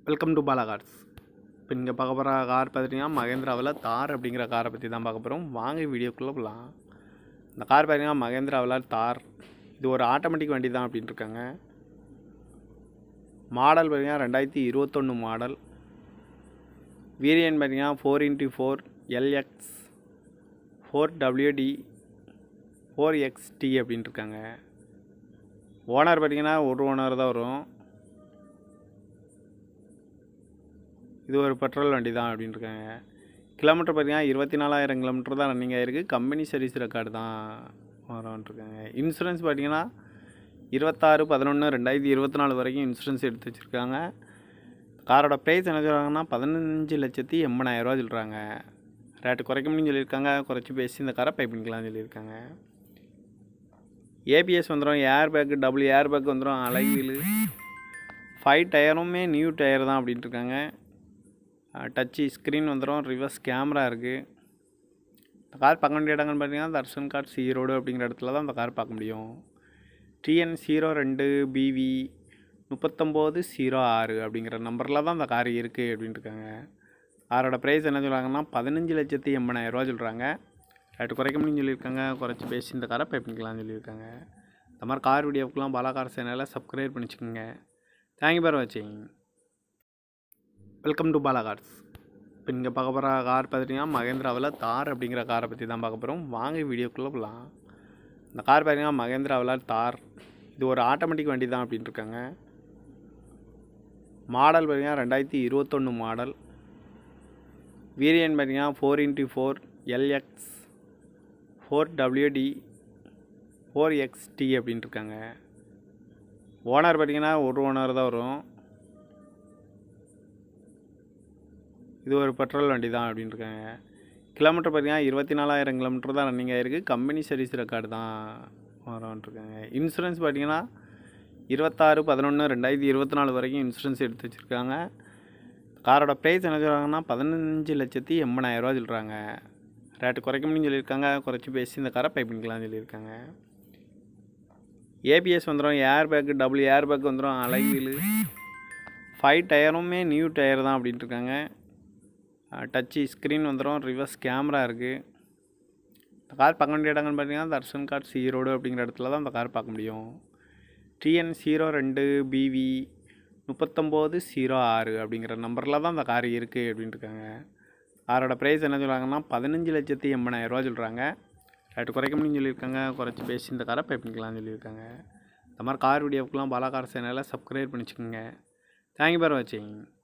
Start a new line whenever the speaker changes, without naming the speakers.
Welcome to Bala cars. இப்போ இங்கே பார்க்க போகிற கார் பார்த்துட்டிங்கன்னா மகேந்திராவில் தார் அப்படிங்கிற காரை பற்றி தான் பார்க்க போகிறோம். வாங்க வீடியோக்குள்ளே போகலாம். இந்த கார் பார்த்தீங்கன்னா மகேந்திராவில் தார். இது ஒரு ஆட்டோமேட்டிக் வண்டி தான் அப்படின்ட்டு இருக்காங்க. மாடல் பார்த்தீங்கன்னா 2021 மாடல். வேரியன்ட் பார்த்தீங்கன்னா 4x4 LX 4WD 4XT அப்படின்ட்டு இருக்காங்க. ஓனர் பார்த்தீங்கன்னா ஒரு ஓனர் தான் வரும். இது ஒரு பெட்ரோல் வண்டி தான் அப்படின்னு இருக்காங்க. கிலோமீட்டர் பார்த்தீங்கன்னா 24,000 கிலோமீட்டர் தான் ரன்னிங் ஆகிருக்கு. கம்பெனி சர்வீஸ் ரெக்கார்டு தான் வரன்ட்ருக்காங்க. இன்சூரன்ஸ் பார்த்தீங்கன்னா 26/11/2024 வரைக்கும் இன்சூரன்ஸ் எடுத்து வச்சுருக்காங்க. காரோட ப்ரைஸ் என்ன சொல்கிறாங்கன்னா 15,80,000 சொல்கிறாங்க. ரேட்டு குறைக்க முடியும்னு சொல்லியிருக்காங்க. குறைச்சி பேசி இந்த காரை பை பண்ணிக்கலாம்னு சொல்லியிருக்காங்க. ஏபிஎஸ் வந்துடும், air bag, double air bag வந்துடும், அலைவீல், 5 டயருமே நியூ டயர் தான் அப்படின்ட்டு இருக்காங்க. டச்சு ஸ்க்ரீன் வந்துடும், ரிவர்ஸ் கேமரா இருக்குது. இந்த கார் பார்க்க வேண்டிய இடங்கள்னு பார்த்தீங்கன்னா தர்ஷன் கார்ஸ் ஈரோடு அப்படிங்கிற இடத்துல தான் இந்த கார் பார்க்க முடியும். TN 02BV 3906 அப்படிங்கிற நம்பரில் தான் இந்த கார் இருக்குது அப்படின்ட்டு இருக்காங்க. காரோட ப்ரைஸ் என்ன சொல்கிறாங்கன்னா 15,80,000 சொல்கிறாங்க. ரேட்டு குறைக்க முடியும்னு சொல்லியிருக்காங்க. குறைச்சி பேசி இந்த காரை பை பண்ணிக்கலாம்னு சொல்லியிருக்காங்க. இந்த மாதிரி கார் வீடியோவுக்குலாம் பாலா கார் சேனலில் சப்ஸ்கிரைப் பண்ணிச்சுக்கோங்க. தேங்க்யூ ஃபார் வாட்சிங். Welcome to Bala cars. இப்போ இங்கே பார்க்க போகிற கார் பார்த்துட்டிங்கன்னா மகேந்திராவில் தார் அப்படிங்கிற காரை பற்றி தான் பார்க்க போகிறோம். வாங்க வீடியோக்குள்ளே போகலாம். இந்த கார் பார்த்தீங்கன்னா மகேந்திராவில் தார். இது ஒரு ஆட்டோமேட்டிக் வண்டி தான் அப்படின்ட்டு இருக்காங்க. மாடல் பார்த்தீங்கன்னா 2021 மாடல். வேரியன்ட் பார்த்தீங்கன்னா 4x4 LX 4WD 4XT அப்படின்ட்டு இருக்காங்க. ஓனர் பார்த்தீங்கன்னா ஒரு ஓனர் தான் வரும். இது ஒரு பெட்ரோல் வண்டி தான் அப்படின்னு இருக்காங்க. கிலோமீட்டர் பார்த்தீங்கன்னா 24,000 கிலோமீட்டர் தான் ரன்னிங் ஆகிருக்கு. கம்பெனி சர்வீஸ் ரெக்கார்டு தான் வரன்ட்ருக்காங்க. இன்சூரன்ஸ் பார்த்தீங்கன்னா 26/11/2024 வரைக்கும் இன்சூரன்ஸ் எடுத்து வச்சுருக்காங்க. காரோட ப்ரைஸ் என்ன சொல்கிறாங்கன்னா 15,80,000 சொல்கிறாங்க. ரேட்டு குறைக்க முடியும்னு சொல்லியிருக்காங்க. குறைச்சி பேசி இந்த காரை பை பண்ணிக்கலாம்னு சொல்லியிருக்காங்க. ஏபிஎஸ் வந்துடும், air bag, double air bag வந்துடும், அலைவீல், 5 டயருமே நியூ டயர் தான் அப்படின்ட்டு இருக்காங்க. டச்சு ஸ்க்ரீன் வந்துடும், ரிவர்ஸ் கேமரா இருக்குது. இந்த கார் பார்க்க வேண்டிய இடங்கள்னு பார்த்தீங்கன்னா தர்ஷன் கார்ஸ் ஈரோடு அப்படிங்கிற இடத்துல தான் இந்த கார் பார்க்க முடியும். TN 02BV 3906 அப்படிங்கிற நம்பரில் தான் இந்த கார் இருக்குது அப்படின்ட்டு இருக்காங்க. காரோட ப்ரைஸ் என்ன சொல்கிறாங்கன்னா 15,80,000 சொல்கிறாங்க. ரேட்டு குறைக்க முடியும்னு சொல்லியிருக்காங்க. குறைச்சி பேசி இந்த காரை பை பண்ணிக்கலாம்னு சொல்லியிருக்காங்க. இந்த மாதிரி கார் வீடியோவுக்குலாம் பாலா கார் சேனலில் சப்ஸ்கிரைப் பண்ணிச்சுக்கோங்க. தேங்க்யூ ஃபார் வாட்சிங்.